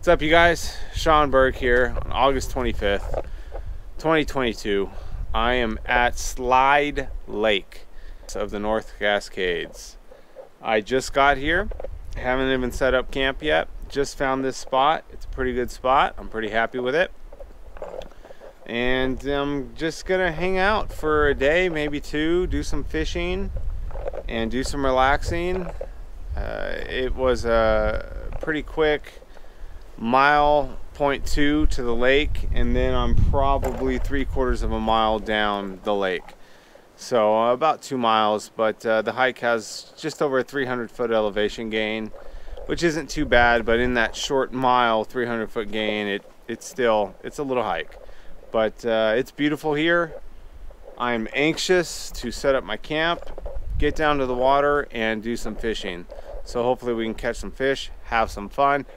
What's up, you guys? Sean Berg here on August 25th, 2022. I am at Slide Lake of the North Cascades. I just got here, haven't even set up camp yet. Just found this spot. It's a pretty good spot. I'm pretty happy with it. And I'm just gonna hang out for a day, maybe two, do some fishing and do some relaxing. It was a pretty quick 1.2 to the lake, and then I'm probably 3/4 of a mile down the lake. So about 2 miles, but the hike has just over a 300-foot elevation gain, which isn't too bad, but in that short mile, 300-foot gain, it's a little hike. But it's beautiful here. I'm anxious to set up my camp, get down to the water, and do some fishing. So hopefully we can catch some fish, have some fun,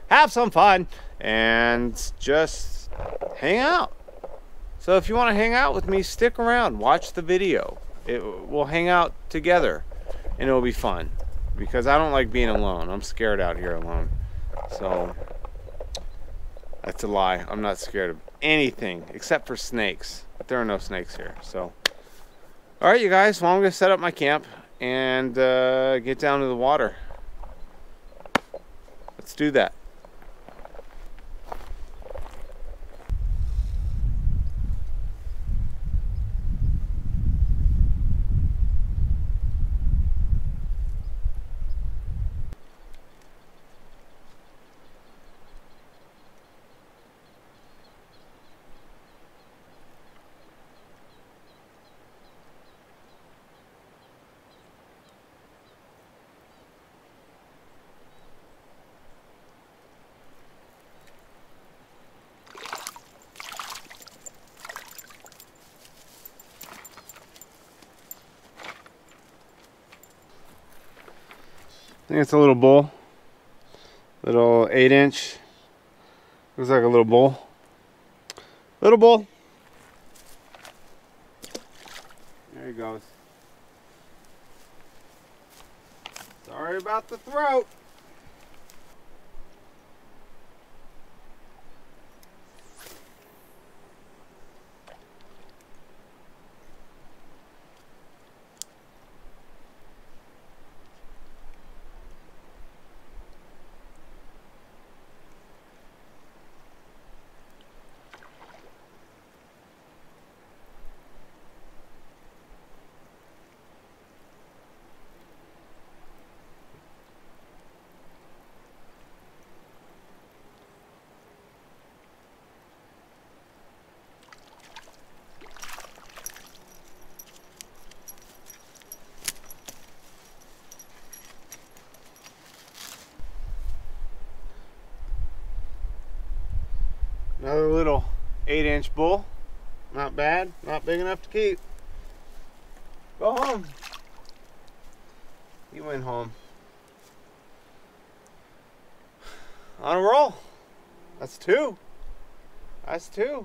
and just hang out. So if you want to hang out with me, stick around, watch the video. We'll hang out together, and it'll be fun. Because I don't like being alone. I'm scared out here alone. So that's a lie. I'm not scared of anything except for snakes. But there are no snakes here. So, all right, you guys. Well, I'm going to set up my camp and get down to the water. Let's do that. I think it's a little bull, little 8-inch, looks like a little bull, There he goes. Sorry about the throat. Another little 8-inch bull. Not bad, not big enough to keep. Go home. He went home. On a roll. That's two. That's two.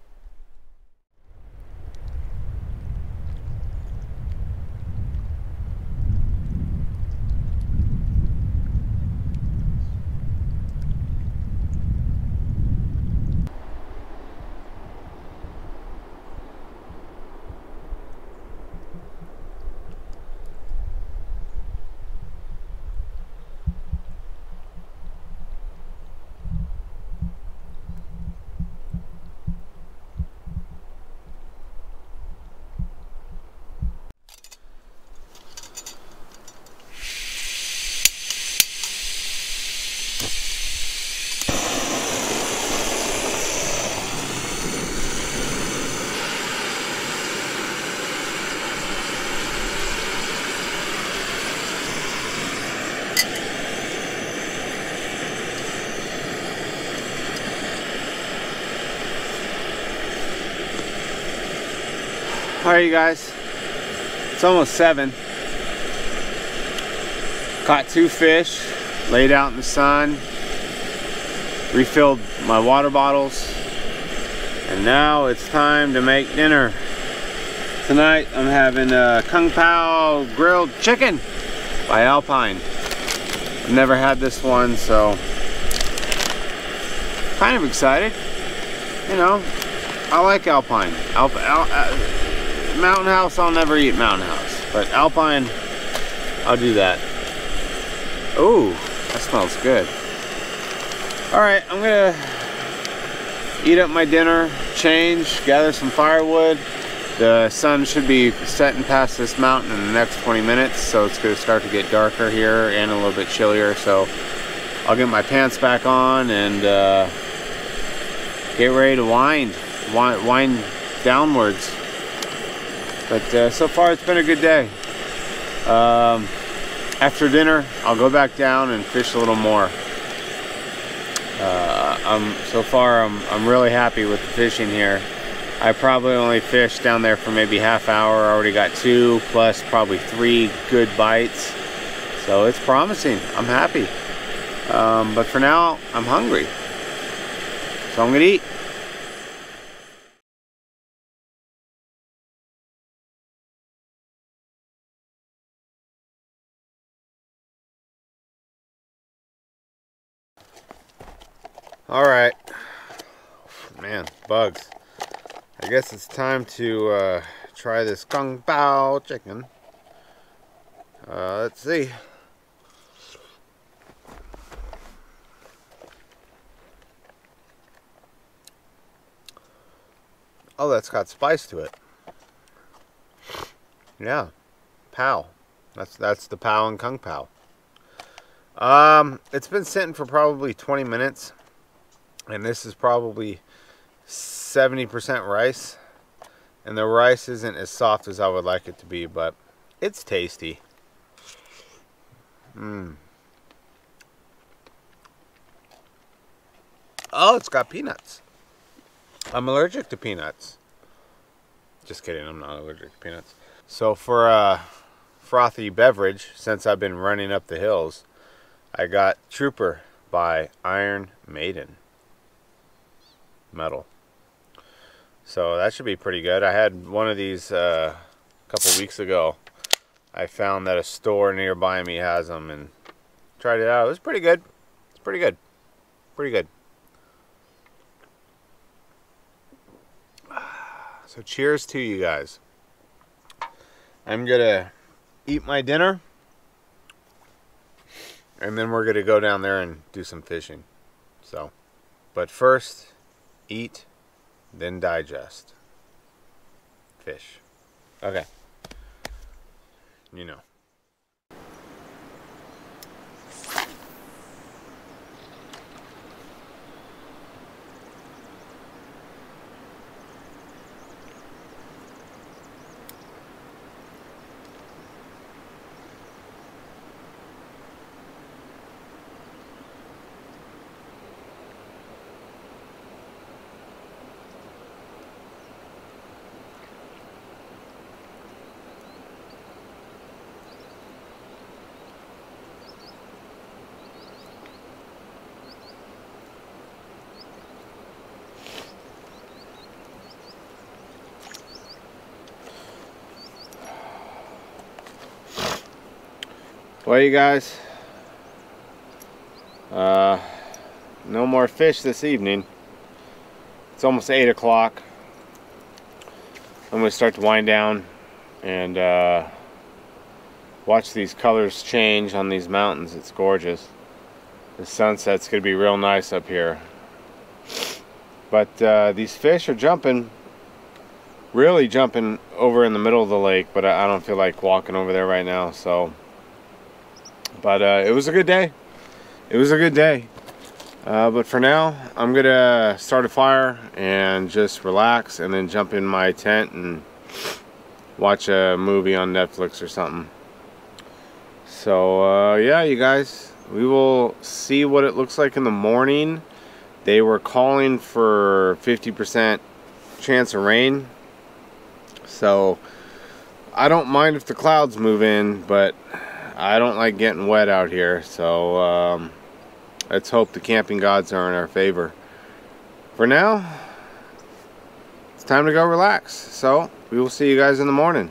All right, you guys, it's almost 7. Caught 2 fish, laid out in the sun, refilled my water bottles, and now it's time to make dinner. Tonight I'm having Kung Pao grilled chicken by Alpine. I've never had this one, so kind of excited. You know, I like alpine. Mountain house, I'll never eat mountain house, but alpine, I'll do that. Ooh, that smells good. All right, I'm gonna eat up my dinner, change, gather some firewood. The sun should be setting past this mountain in the next 20 minutes, so it's gonna start to get darker here and a little bit chillier. So I'll get my pants back on and get ready to wind downwards. But so far it's been a good day. After dinner, I'll go back down and fish a little more. So far I'm really happy with the fishing here. I probably only fished down there for maybe half hour. I already got 2 plus probably 3 good bites. So it's promising. I'm happy. But for now, I'm hungry. So I'm gonna eat. All right. Man, bugs. I guess it's time to try this kung pao chicken. Let's see. Oh, that's got spice to it. Yeah, pao. That's the pao and kung pao. It's been sitting for probably 20 minutes, and this is probably 70% rice, and the rice isn't as soft as I would like it to be, but it's tasty. Oh, it's got peanuts. I'm allergic to peanuts. Just kidding, I'm not allergic to peanuts. So for a frothy beverage, since I've been running up the hills, I got Trooper by Iron Maiden metal. So that should be pretty good. I had one of these a couple weeks ago. I found that a store nearby me has them and tried it out. It was pretty good. It's pretty good. Pretty good. So cheers to you guys. I'm gonna eat my dinner, and then we're gonna go down there and do some fishing. So, but first, eat, then digest. Fish. Okay. You know. Well, you guys, no more fish this evening. It's almost 8 o'clock. I'm going to start to wind down and watch these colors change on these mountains. It's gorgeous. The sunset's going to be real nice up here. But these fish are jumping, really jumping over in the middle of the lake, but I don't feel like walking over there right now, so... But it was a good day. It was a good day. But for now, I'm gonna start a fire and just relax, and then jump in my tent and watch a movie on Netflix or something. So yeah, you guys, we will see what it looks like in the morning. They were calling for 50% chance of rain, so I don't mind if the clouds move in, but I don't like getting wet out here, so let's hope the camping gods are in our favor. For now, it's time to go relax, so we will see you guys in the morning.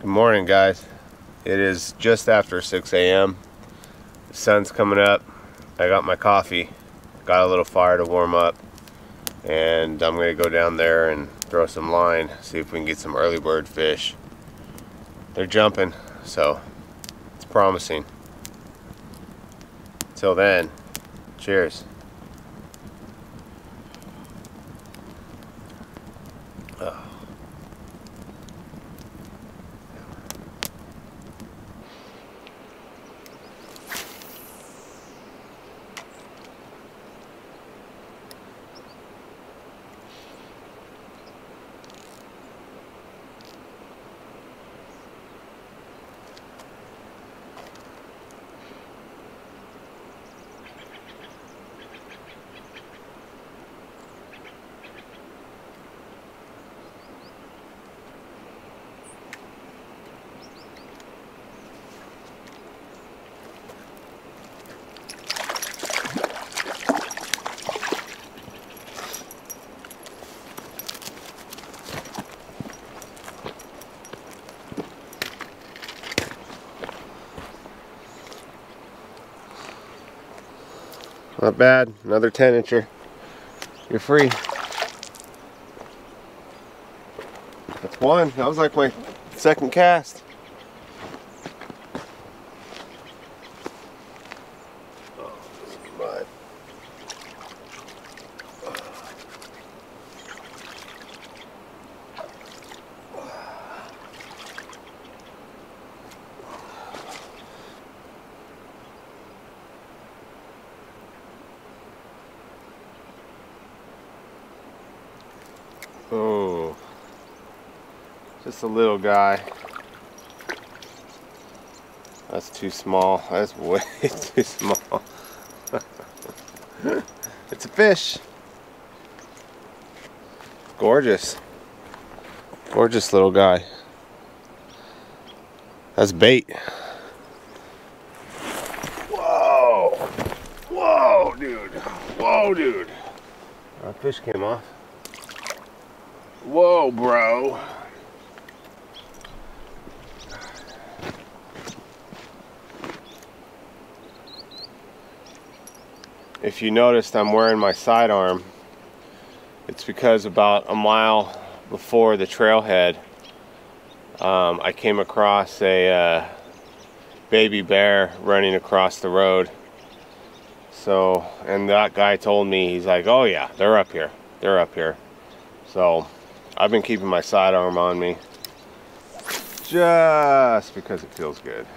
Good morning, guys. It is just after 6 a.m. The sun's coming up. I got my coffee, got a little fire to warm up, and I'm gonna go down there and throw some line, see if we can get some early bird fish. They're jumping, so it's promising. Till then, cheers. Not bad, another 10-incher. You're free. That's one. That was like my second cast. Oh, just a little guy. That's too small. That's way too small. It's a fish. Gorgeous. Gorgeous little guy. That's bait. Whoa. Whoa, dude. Whoa, dude. That fish came off. Whoa, bro. If you noticed, I'm wearing my sidearm. It's because about a mile before the trailhead, I came across a baby bear running across the road. So, and that guy told me, he's like, oh yeah, they're up here. They're up here. So, I've been keeping my sidearm on me just because it feels good.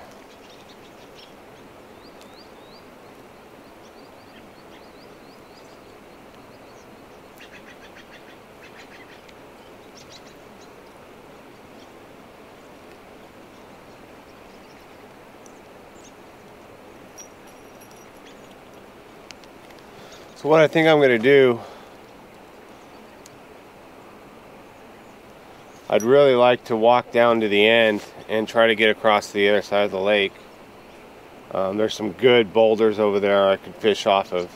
So what I think I'm going to do, I'd really like to walk down to the end and try to get across to the other side of the lake. There's some good boulders over there I could fish off of.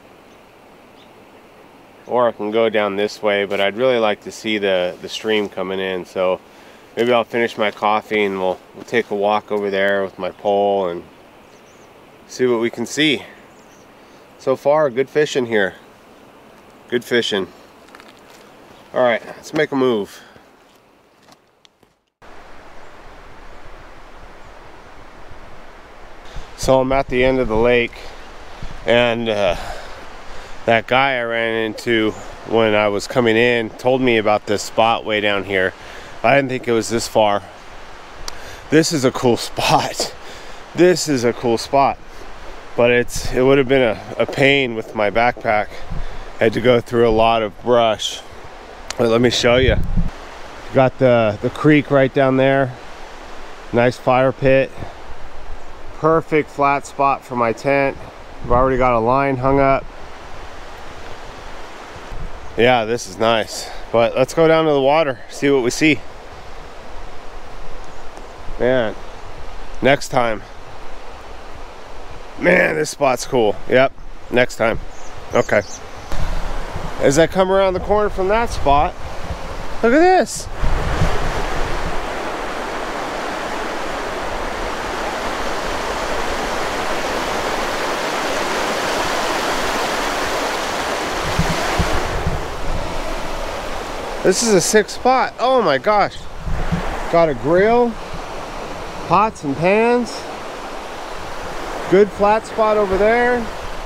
Or I can go down this way, but I'd really like to see the stream coming in. So maybe I'll finish my coffee and we'll take a walk over there with my pole and see what we can see. So far, good fishing here. Good fishing. Alright, let's make a move. So I'm at the end of the lake, and that guy I ran into when I was coming in told me about this spot way down here. I didn't think it was this far. This is a cool spot. This is a cool spot. But it would have been a pain with my backpack. I had to go through a lot of brush. But let me show you. Got the creek right down there. Nice fire pit. Perfect flat spot for my tent. I've already got a line hung up. Yeah, this is nice. But let's go down to the water, see what we see. Man, next time. Man, this spot's cool. Yep, next time. Okay. As I come around the corner from that spot, look at this. This is a sick spot. Oh my gosh. Got a grill, pots and pans. Good flat spot over there.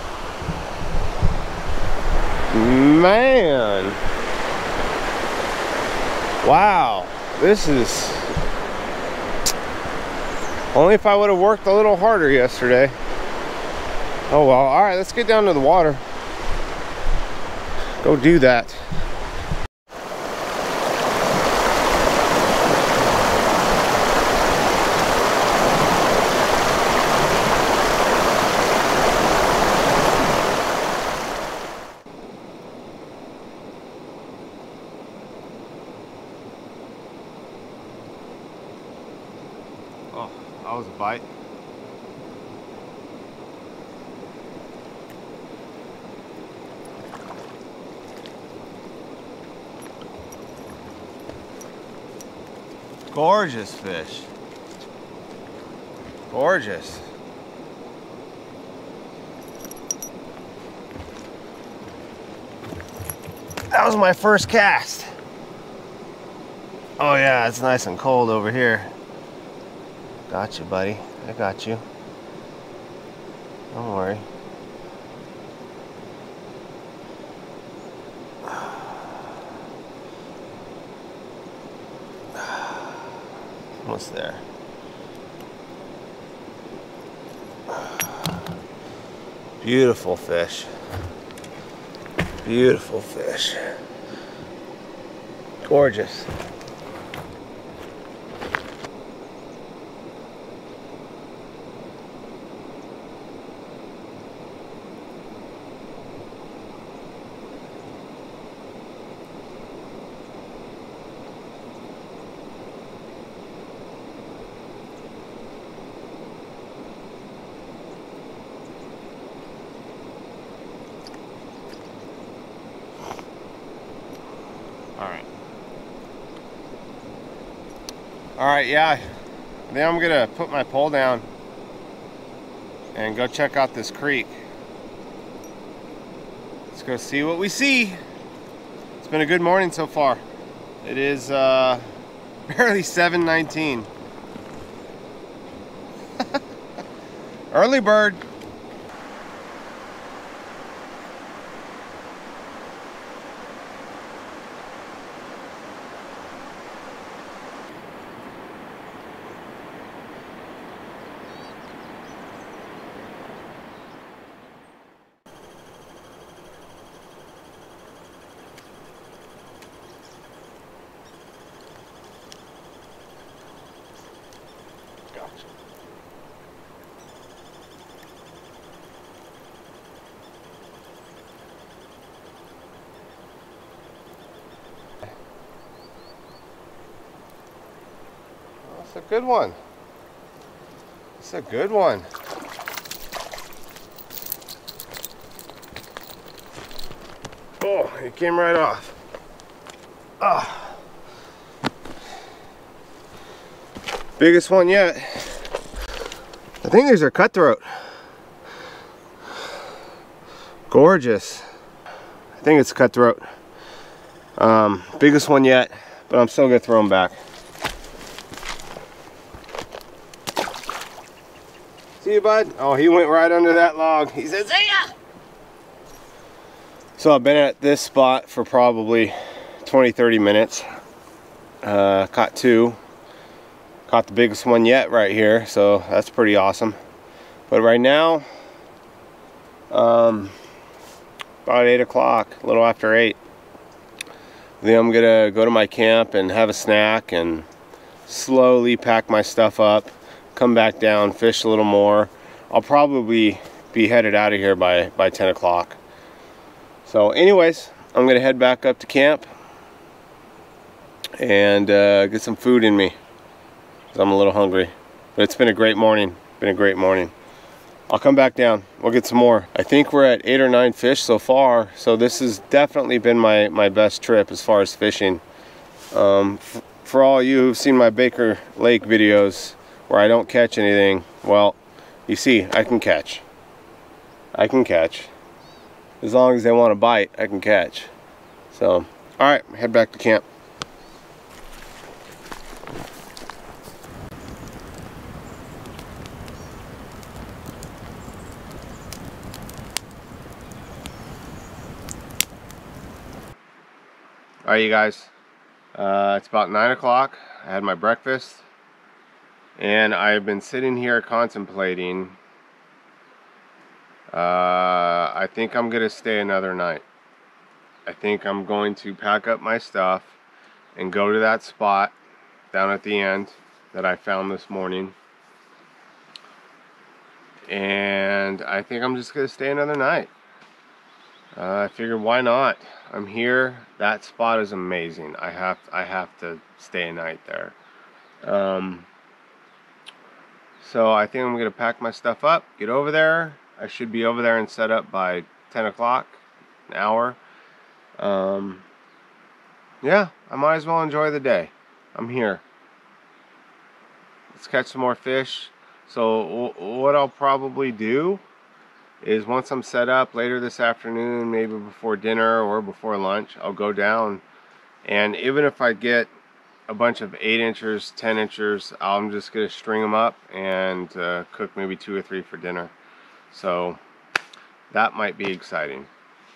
Man. Wow. This is... Only if I would have worked a little harder yesterday. Oh well. Alright, let's get down to the water. Go do that. Oh, that was a bite. Gorgeous fish. Gorgeous. That was my first cast. Oh yeah, it's nice and cold over here. Got you, buddy. I got you. Don't worry. Almost there. Beautiful fish. Beautiful fish. Gorgeous. Alright, yeah. Then I'm gonna put my pole down and go check out this creek. Let's go see what we see. It's been a good morning so far. It is barely 7:19. Early bird. It's a good one. It's a good one. Oh, it came right off. Ah. Biggest one yet. I think these are cutthroat. Gorgeous. I think it's cutthroat. Biggest one yet, but I'm still gonna throw them back. See you, bud? Oh, he went right under that log. He says, see ya! So I've been at this spot for probably 20-30 minutes. Caught two. Caught the biggest one yet right here, so that's pretty awesome. But right now, about 8 o'clock, a little after 8. Then I'm gonna go to my camp and have a snack and slowly pack my stuff up, come back down, fish a little more. I'll probably be headed out of here by 10 o'clock. So anyways, I'm gonna head back up to camp and get some food in me, 'cause I'm a little hungry. But it's been a great morning. I'll come back down, we'll get some more. I think we're at 8 or 9 fish so far, so this has definitely been my best trip as far as fishing. For all you who've seen my Baker Lake videos where I don't catch anything, well, you see, I can catch. As long as they want to bite, I can catch. So, alright, head back to camp. Alright, you guys, it's about 9 o'clock. I had my breakfast, and I've been sitting here contemplating. I think I'm going to stay another night. I think I'm going to pack up my stuff and go to that spot down at the end that I found this morning. And I think I'm just going to stay another night. I figured, why not? I'm here. That spot is amazing. I have to stay a night there. So I think I'm gonna pack my stuff up, get over there. I should be over there and set up by 10 o'clock, an hour. Yeah, I might as well enjoy the day. I'm here. Let's catch some more fish. So what I'll probably do is, once I'm set up later this afternoon, maybe before dinner or before lunch, I'll go down, and even if I get a bunch of 8-inchers, 10-inchers, I'm just gonna string them up and cook maybe 2 or 3 for dinner. So that might be exciting.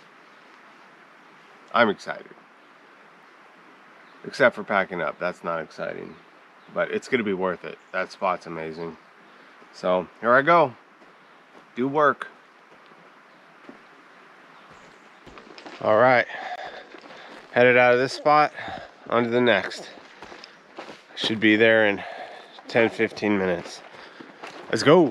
I'm excited, except for packing up. That's not exciting, but it's gonna be worth it. That spot's amazing. So here I go. Do work. All right, headed out of this spot onto the next. Should be there in 10-15 minutes. Let's go.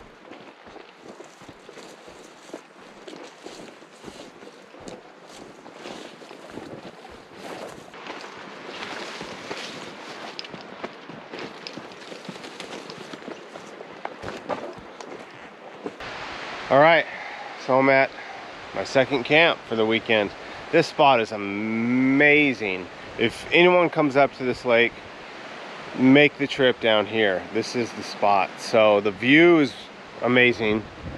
All right, so I'm at my second camp for the weekend. This spot is amazing. If anyone comes up to this lake, make the trip down here. This is the spot. So the view is amazing.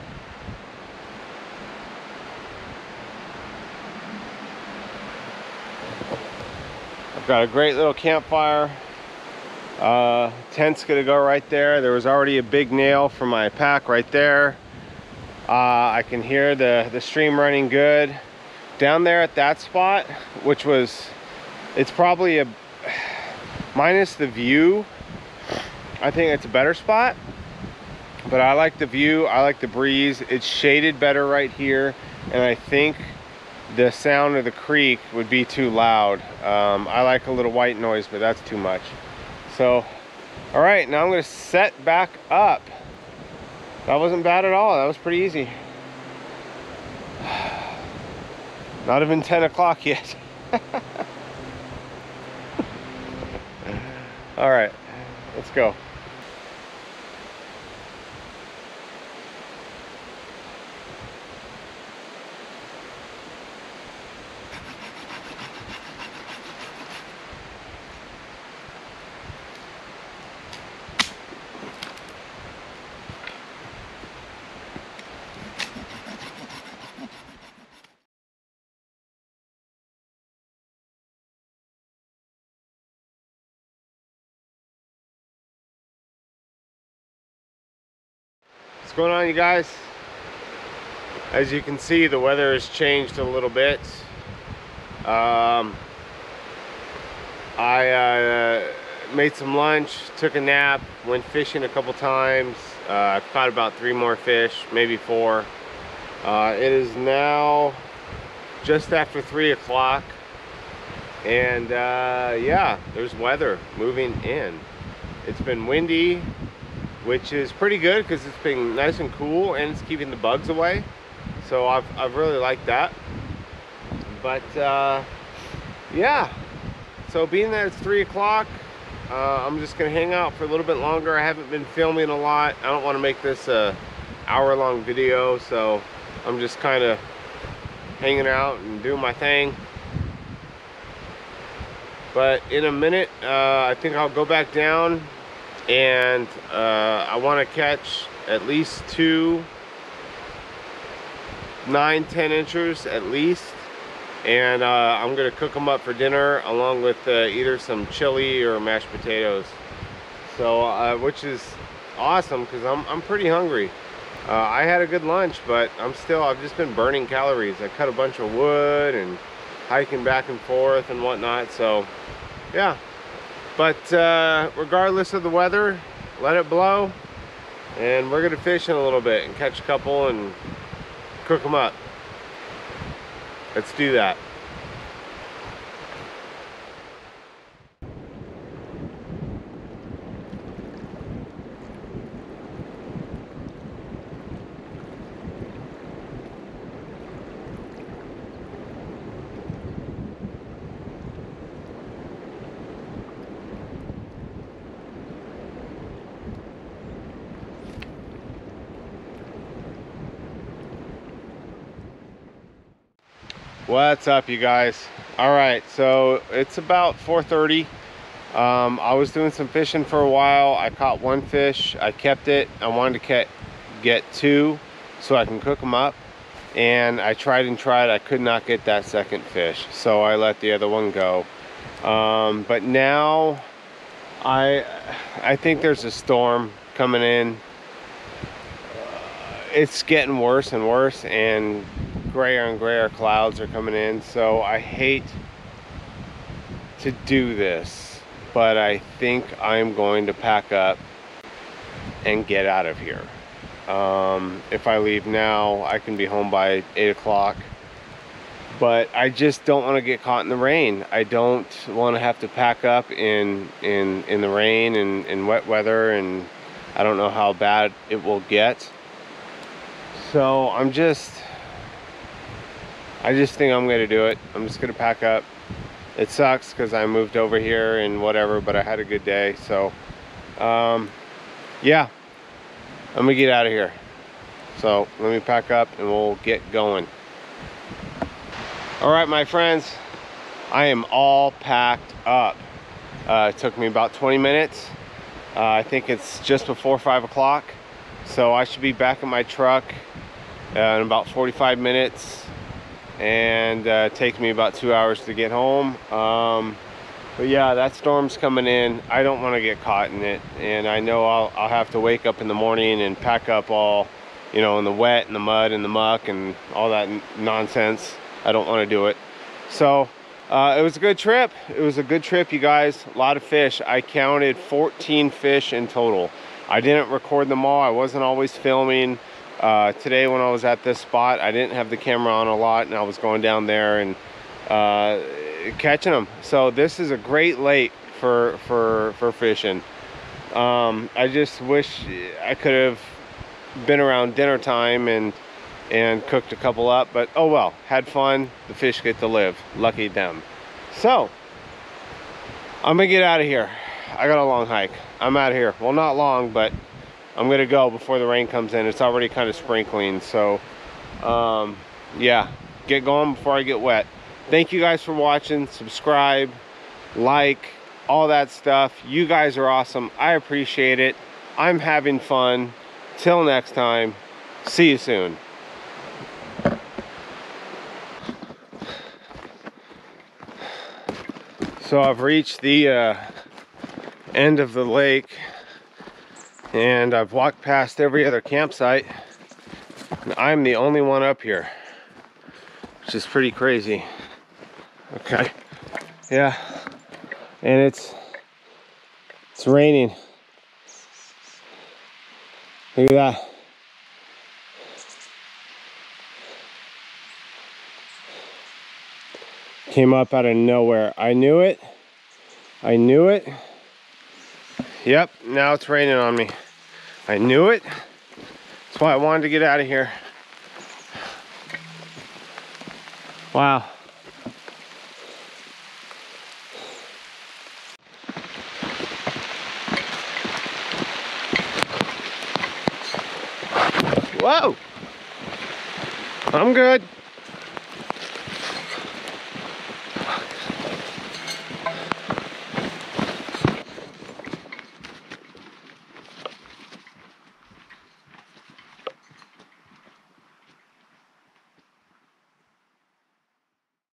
I've got a great little campfire. Tent's gonna go right there. There was already a big nail for my pack right there. I can hear the stream running good. Down there at that spot, which was, it's probably a, minus the view, I think it's a better spot. But I like the view, I like the breeze. It's shaded better right here, and I think the sound of the creek would be too loud. I like a little white noise, but that's too much. So, all right, now I'm gonna set back up. That wasn't bad at all. That was pretty easy. Not even 10 o'clock yet. All right, let's go. What's going on, you guys? As you can see, the weather has changed a little bit. I made some lunch, took a nap, went fishing a couple times. I've caught about 3 more fish, maybe 4. It is now just after 3 o'clock, and yeah, there's weather moving in. It's been windy, which is pretty good because it's been nice and cool and it's keeping the bugs away. So I've really liked that. But yeah, so being that it's 3 o'clock, I'm just gonna hang out for a little bit longer. I haven't been filming a lot. I don't want to make this a hour-long video, so I'm just kind of hanging out and doing my thing. But in a minute, I think I'll go back down, and I want to catch at least 2 9-10 inchers at least, and I'm gonna cook them up for dinner along with either some chili or mashed potatoes. So which is awesome because I'm pretty hungry. I had a good lunch, but I've just been burning calories. I cut a bunch of wood and hiking back and forth and whatnot. So yeah, but regardless of the weather, let it blow, and we're gonna fish in a little bit and catch a couple and cook them up. Let's do that. What's up, you guys? All right, so it's about 4:30. I was doing some fishing for a while. I caught one fish. I kept it. I wanted to get two so I can cook them up, and I tried and tried. I could not get that second fish, so I let the other one go. But now I think there's a storm coming in. It's getting worse and worse, and grayer and grayer clouds are coming in. So I hate to do this, but I think I'm going to pack up and get out of here. If I leave now, I can be home by 8 o'clock, but I just don't want to get caught in the rain. I don't want to have to pack up in the rain and in wet weather, and I don't know how bad it will get. So I just think I'm going to do it. I'm just going to pack up. It sucks because I moved over here and whatever, but I had a good day. So yeah, I'm gonna get out of here. So let me pack up and we'll get going. All right, my friends, I am all packed up. It took me about 20 minutes. I think it's just before 5 o'clock. So I should be back in my truck in about 45 minutes. And it takes me about 2 hours to get home. But yeah, that storm's coming in. I don't want to get caught in it, and I know I'll have to wake up in the morning and pack up all, you know, in the wet and the mud and the muck and all that nonsense. I don't want to do it. So it was a good trip. It was a good trip, you guys. A lot of fish. I counted 14 fish in total. I didn't record them all. I wasn't always filming. Today when I was at this spot, I didn't have the camera on a lot, and I was going down there and catching them. So this is a great lake for fishing. I just wish I could have been around dinner time and cooked a couple up, but oh well, had fun. The fish get to live. Lucky them. So I'm gonna get out of here. I got a long hike. I'm out of here. Well, not long, but I'm gonna go before the rain comes in. It's already kind of sprinkling, so yeah, get going before I get wet. Thank you guys for watching. Subscribe, like, all that stuff. You guys are awesome. I appreciate it. I'm having fun. Till next time, see you soon. So I've reached the end of the lake, and I've walked past every other campsite, and I'm the only one up here, which is pretty crazy. Okay, yeah, and it's raining. Look at that. Came up out of nowhere. I knew it. I knew it. Yep, now it's raining on me. I knew it. That's why I wanted to get out of here. Wow. Whoa. I'm good.